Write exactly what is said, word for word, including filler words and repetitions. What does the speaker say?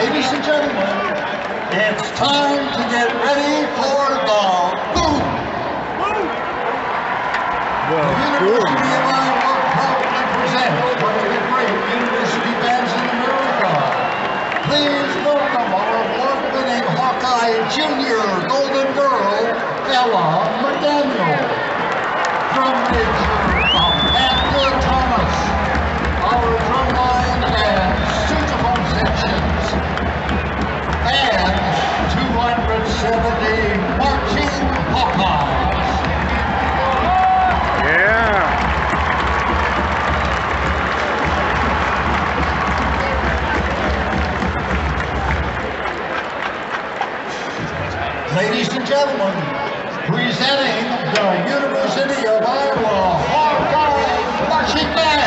Ladies and gentlemen, it's time to get ready for the boom. The University of Iowa proudly presents one of the great university bands in America. Please welcome our award-winning Hawkeye Junior Golden Girl, Ella McDaniel. Drum major, Amanda Thomas. Our drumline and sousaphone sections. And two hundred seventy marching Hawkeyes. Yeah. Ladies and gentlemen, presenting the University of Iowa Hawkeye Marching Band.